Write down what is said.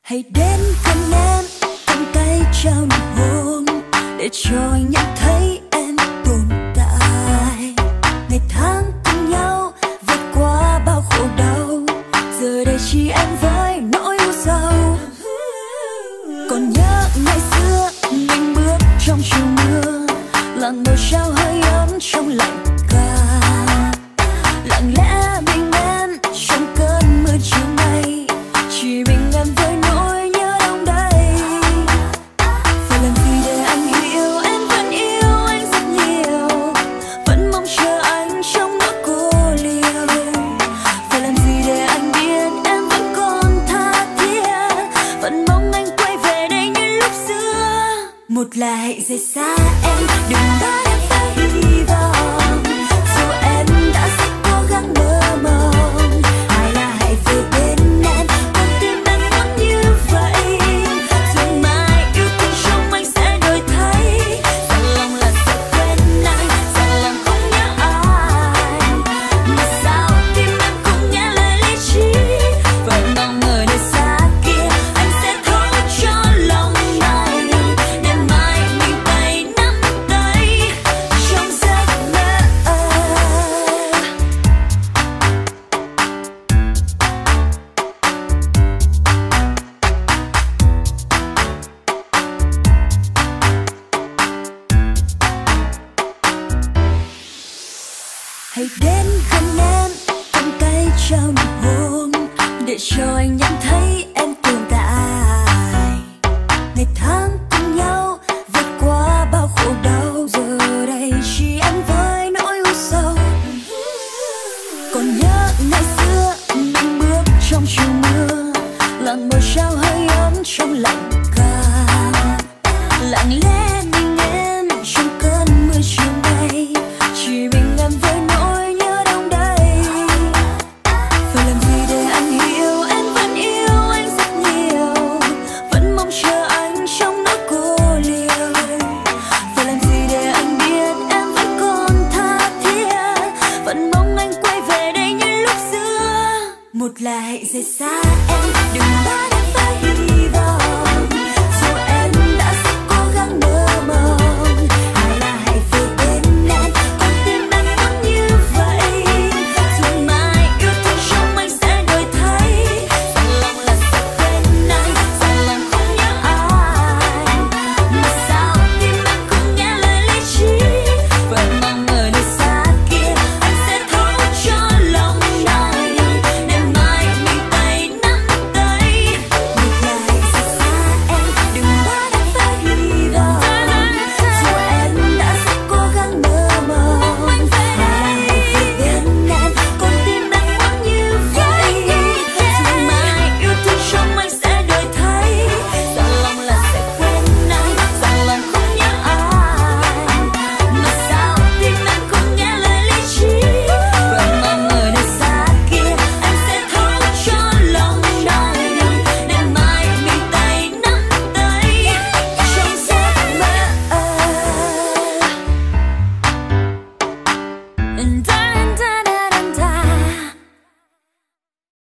Hãy đến gần em, cầm tay trao nụ hôn để cho anh nhận thấy em tồn tại. Ngày tháng cùng nhau vượt qua bao khổ đau, giờ đây chỉ em với nỗi u sầu. Còn nhớ ngày xưa mình bước trong chiều mưa, làn môi trao hơi ấm trong lạnh ca. Lặng lẽ mình em trong cơn mưa chiều nay, chỉ mình em với nỗi nhớ đông đây. Phải làm gì để anh hiểu em vẫn yêu anh rất nhiều, vẫn mong chờ anh trong nỗi cô liêu. Phải làm gì để anh biết em vẫn còn tha thiết, vẫn mong anh quay về đây như lúc xưa. Một là hãy rời xa em, đừng bắt em phải hy vọng, dù em đã rất cố gắng mơ mộng. Hai là hãy về bên em, con tim em muốn như vậy, rồi mai yêu thương trong anh sẽ đổi thay. Dặn lòng là sẽ quên anh, dặn lòng không nhớ ai, mà sao tim em không nghe lời lý trí. Vẫn mong ở nơi xa kia anh sẽ thấu cho lòng này, để mai mình tay nắm tay trong giấc mơ. Hãy đến gần em, cầm tay trao nụ hôn để cho anh nhận thấy em tồn tại. Ngày tháng cùng nhau vượt qua bao khổ đau, giờ đây chỉ em với nỗi u sầu. Còn nhớ ngày xưa mình bước trong chiều mưa, làn môi trao hơi ấm trong lạnh ca. Lặng lẽ mình em trong cơn mưa chiều nay, chỉ mình em với nỗi nhớ đông đây. Phải làm gì để anh hiểu em vẫn yêu anh rất nhiều, vẫn mong chờ anh trong nỗi cô liêu. Phải làm gì để anh biết em vẫn còn tha thiết, vẫn mong anh quay về đây như lúc xưa. Một là hãy rời xa em, đừng bắt em phải